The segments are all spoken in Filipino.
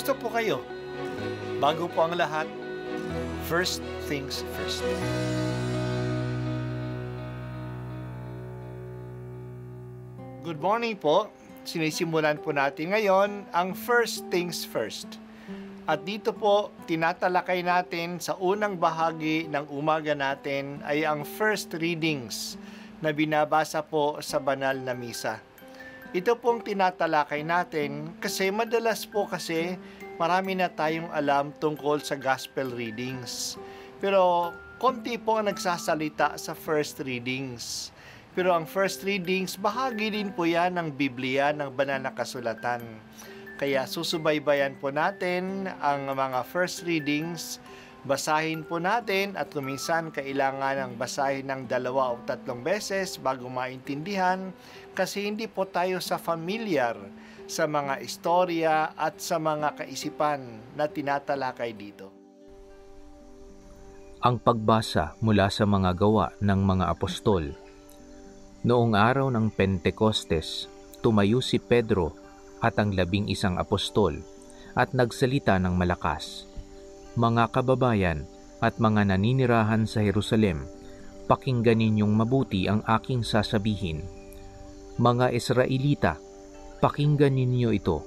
Kumusta po kayo? Bago po ang lahat, first things first. Good morning po. Sinisimulan po natin ngayon ang first things first. At dito po, tinatalakay natin sa unang bahagi ng umaga natin ay ang first readings na binabasa po sa banal na misa. Ito pong tinatalakay natin kasi madalas po kasi marami na tayong alam tungkol sa gospel readings. Pero konti po ang nagsasalita sa first readings. Pero ang first readings, bahagi din po yan ng Biblia, ng banal na kasulatan. Kaya susubaybayan po natin ang mga first readings, basahin po natin at kuminsan kailangan ng basahin ng 2 o 3 beses bago maintindihan kasi hindi po tayo familiar sa mga istorya at sa mga kaisipan na tinatalakay dito. Ang pagbasa mula sa mga gawa ng mga apostol. Noong araw ng Pentecostes, tumayo si Pedro at ang 11 apostol at nagsalita ng malakas. Mga kababayan at mga naninirahan sa Jerusalem, pakinggan ninyong mabuti ang aking sasabihin. Mga Israelita, pakinggan ninyo ito.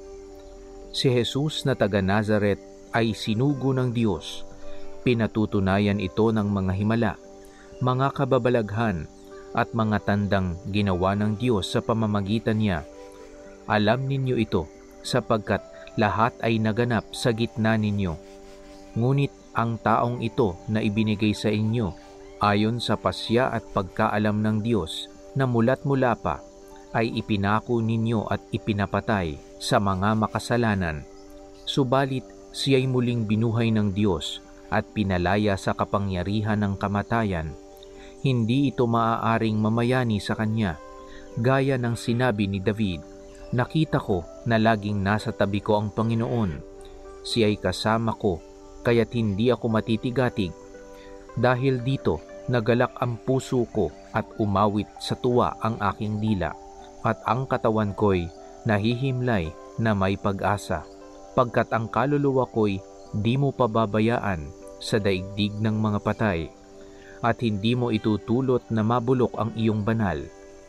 Si Jesus na taga Nazaret ay sinugo ng Diyos. Pinatutunayan ito ng mga himala, mga kababalaghan at mga tandang ginawa ng Diyos sa pamamagitan niya. Alam ninyo ito sapagkat lahat ay naganap sa gitna ninyo. Ngunit ang taong ito na ibinigay sa inyo ayon sa pasya at pagkaalam ng Diyos na mula't mula pa ay ipinako ninyo at ipinapatay sa mga makasalanan. Subalit siya'y muling binuhay ng Diyos at pinalaya sa kapangyarihan ng kamatayan. Hindi ito maaaring mamayani sa kanya, gaya ng sinabi ni David. Nakita ko na laging nasa tabi ko ang Panginoon. Siya'y kasama ko, kaya't hindi ako matitigatig. Dahil dito, nagalak ang puso ko at umawit sa tuwa ang aking dila, at ang katawan ko'y nahihimlay na may pag-asa, pagkat ang kaluluwa ko'y di mo pababayaan sa daigdig ng mga patay, at hindi mo itutulot na mabulok ang iyong banal.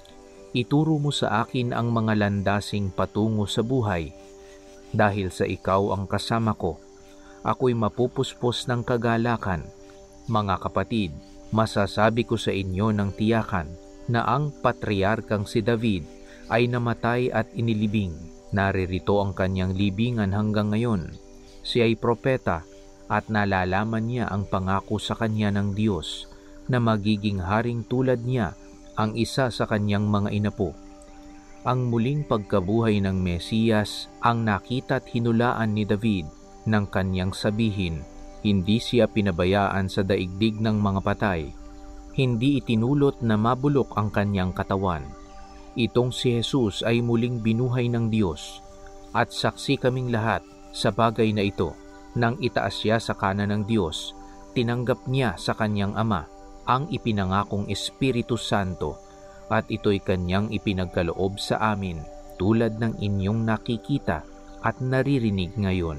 Ituro mo sa akin ang mga landasing patungo sa buhay. Dahil sa ikaw ang kasama ko, ako'y mapupuspos ng kagalakan. Mga kapatid, masasabi ko sa inyo ng tiyakan na ang patriarkang si David ay namatay at inilibing. Naririto ang kanyang libingan hanggang ngayon. Siya ay propeta at nalalaman niya ang pangako sa kanya ng Diyos na magiging haring tulad niya ang isa sa kanyang mga inapo. Ang muling pagkabuhay ng Mesiyas ang nakita at hinulaan ni David ng kanyang sabihin, hindi siya pinabayaan sa daigdig ng mga patay, hindi itinulot na mabulok ang kanyang katawan. Itong si Jesus ay muling binuhay ng Diyos, at saksi kaming lahat sa bagay na ito. Nang itaas siya sa kanan ng Diyos, tinanggap niya sa kanyang Ama ang ipinangakong Espiritu Santo, at ito'y kanyang ipinagkaloob sa amin tulad ng inyong nakikita at naririnig ngayon.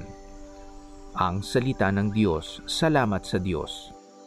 Ang salita ng Diyos. Salamat sa Diyos.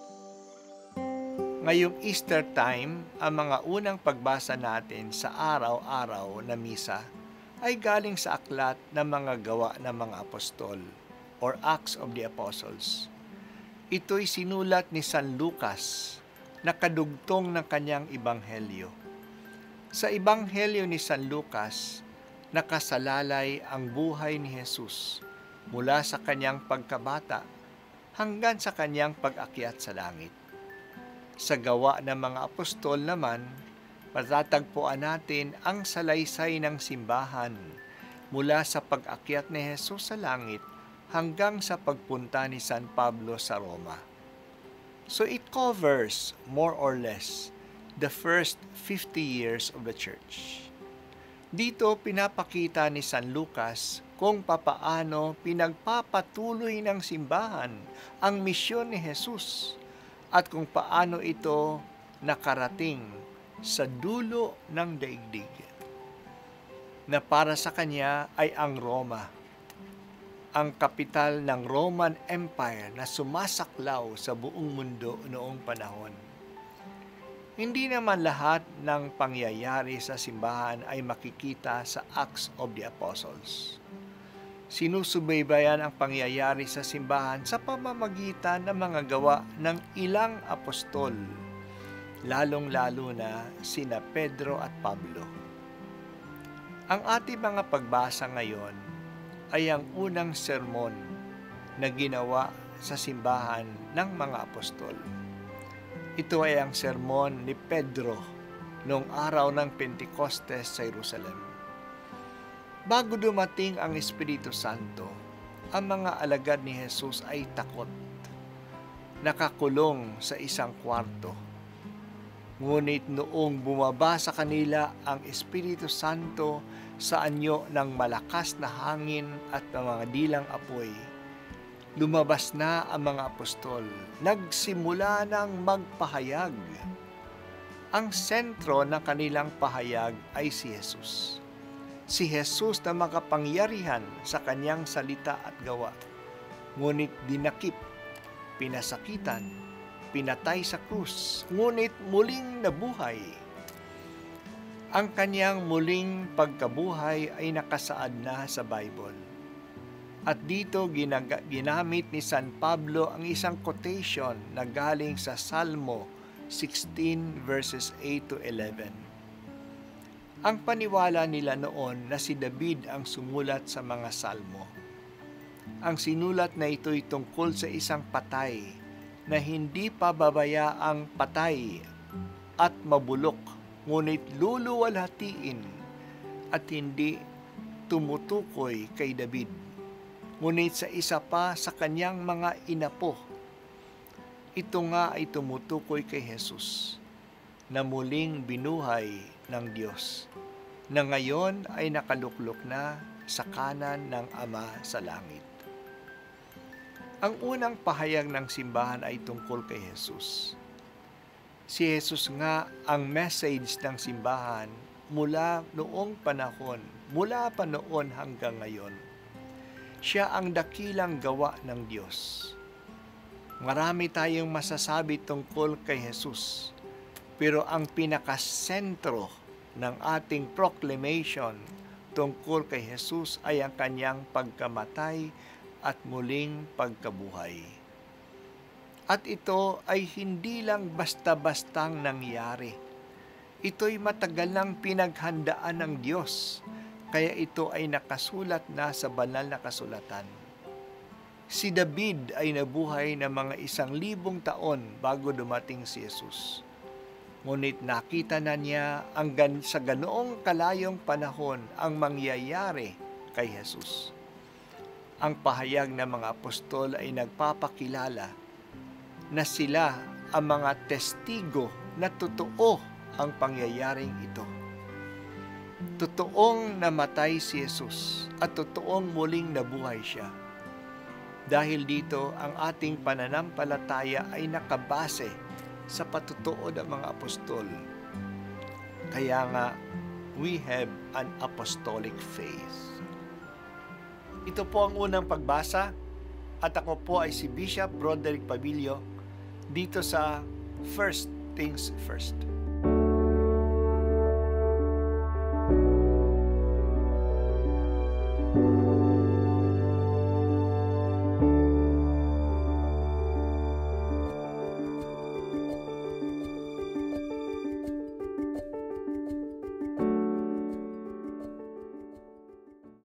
Ngayong Easter time, ang mga unang pagbasa natin sa araw-araw na misa ay galing sa aklat ng mga gawa ng mga apostol or Acts of the Apostles. Ito'y sinulat ni San Lucas na kadugtong ng kanyang ebanghelyo. Sa ebanghelyo ni San Lucas, nakasalalay ang buhay ni Jesus mula sa kanyang pagkabata hanggang sa kanyang pag-akyat sa langit. Sa gawa ng mga apostol naman, matatagpuan natin ang salaysay ng simbahan mula sa pag-akyat ni Jesus sa langit hanggang sa pagpunta ni San Pablo sa Roma. So it covers more or less the first 50 years of the church. Dito pinapakita ni San Lucas kung papaano pinagpapatuloy ng simbahan ang misyon ni Jesus at kung paano ito nakarating sa dulo ng daigdig na para sa kanya ay ang Roma. ang kapital ng Roman Empire na sumasaklaw sa buong mundo noong panahon. Hindi naman lahat ng pangyayari sa simbahan ay makikita sa Acts of the Apostles. Sinusubaybayan ang pangyayari sa simbahan sa pamamagitan ng mga gawa ng ilang apostol, lalong-lalo na sina Pedro at Pablo. Ang ating mga pagbasa ngayon ay ang unang sermon na ginawa sa simbahan ng mga apostol. Ito ay ang sermon ni Pedro noong araw ng Pentecostes sa Jerusalem. Bago dumating ang Espiritu Santo, ang mga alagad ni Jesus ay takot, nakakulong sa isang kwarto. Ngunit noong bumaba sa kanila ang Espiritu Santo sa anyo ng malakas na hangin at ng mga dilang apoy, lumabas na ang mga apostol, nagsimula ng magpahayag. Ang sentro ng kanilang pahayag ay si Jesus. Si Jesus na makapangyarihan sa kanyang salita at gawa, ngunit dinakip, pinasakitan, pinatay sa krus, ngunit muling nabuhay. Ang kanyang muling pagkabuhay ay nakasaad na sa Bible. At dito ginamit ni San Pablo ang isang quotation na galing sa Salmo 16 verses 8 to 11. Ang paniwala nila noon na si David ang sumulat sa mga salmo. Ang sinulat na ito'y tungkol sa isang patay na hindi pababayaang patay at mabulok, ngunit luluwalhatiin at hindi tumutukoy kay David, ngunit sa isa pa sa kanyang mga inapo. Ito nga ay tumutukoy kay Jesus, na muling binuhay ng Diyos, na ngayon ay nakaluklok na sa kanan ng Ama sa langit. Ang unang pahayag ng simbahan ay tungkol kay Jesus. Si Jesus nga ang message ng simbahan mula noong panahon, mula pa noon hanggang ngayon. Siya ang dakilang gawa ng Diyos. Marami tayong masasabi tungkol kay Jesus, pero ang pinakasentro ng ating proclamation tungkol kay Jesus ay ang kanyang pagkamatay at muling pagkabuhay. At ito ay hindi lang basta-bastang nangyari. Ito'y matagal nang pinaghandaan ng Diyos, kaya ito ay nakasulat na sa banal na kasulatan. Si David ay nabuhay na mga 1,000 taon bago dumating si Jesus. Ngunit nakita na niya sa ganoong kalayong panahon ang mangyayari kay Jesus. Ang pahayag ng mga apostol ay nagpapakilala na sila ang mga testigo na totoo ang pangyayaring ito. Totoong namatay si Jesus at totoong muling nabuhay siya. Dahil dito, ang ating pananampalataya ay nakabase sa patutuo ng mga apostol. Kaya nga, we have an apostolic faith. Ito po ang unang pagbasa at ako po ay si Bishop Broderick Pabilio dito sa First Things First.